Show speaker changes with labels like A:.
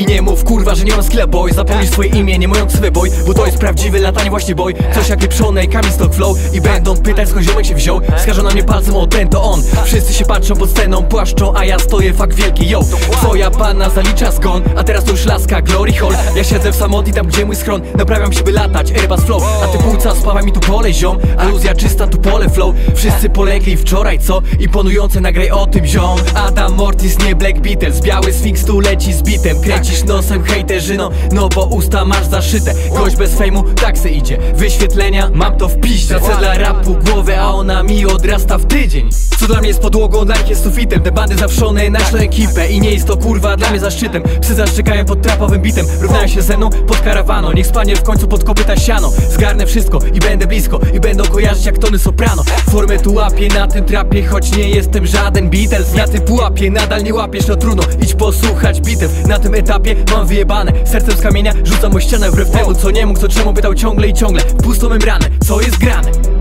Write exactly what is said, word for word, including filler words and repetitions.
A: I nie mów kurwa, że nie mam skilla boy. Zapomnisz swoje imię, nie moją ksywę boy, bo to jest prawdziwe latanie właśnie boy. Coś jak pieprzone, kamień stock flow. I będą pytać skąd ziomek się wziął. Skażą na mnie palcem, o ten to on. Wszyscy się patrzą pod sceną, płaszczą, a ja stoję fakt wielki, yo. Twoja panna zalicza zgon, a teraz to już laska, glory hall. Ja siedzę w samotni tam gdzie mój schron. Naprawiam się by latać, Airbus flow. A ty płuca, spawa mi tu pole ziom. Aluzja czysta, tu pole flow. Wszyscy polegli wczoraj, co? Imponujące, nagraj o tym ziom. Adam Mortis, nie Black Beatles. Biały Sphinx tu leci z bitem. Kręcisz nosem hejterzyno, no bo usta masz zaszyte. Gość bez fejmu, tak se idzie. Wyświetlenia, mam to w piździe. Tracę dla rapu głowę, a ona mi odrasta w tydzień. Co dla mnie jest podłogą, dla nich jest sufitem. Te bandy zawszone, naszą ekipę. I nie jest to kurwa dla mnie zaszczytem. Psy zaszczekają pod trapowym bitem. Równają się ze mną pod karawano. Niech spanie w końcu pod kopyta siano. Zgarnę wszystko i będę blisko. I będą kojarzyć jak tony soprano. Formę tu łapię na tym trapie, choć nie jestem żaden Beatles. Na tym pułapie nadal nie łapiesz, no trudno. Idź posłuchać bitew. Na tym etapie mam wyjebane. Sercem z kamienia rzucam o ścianę wbrew temu, co nie mógł, co czemu pytał ciągle i ciągle. W pustą membranę, co jest grane?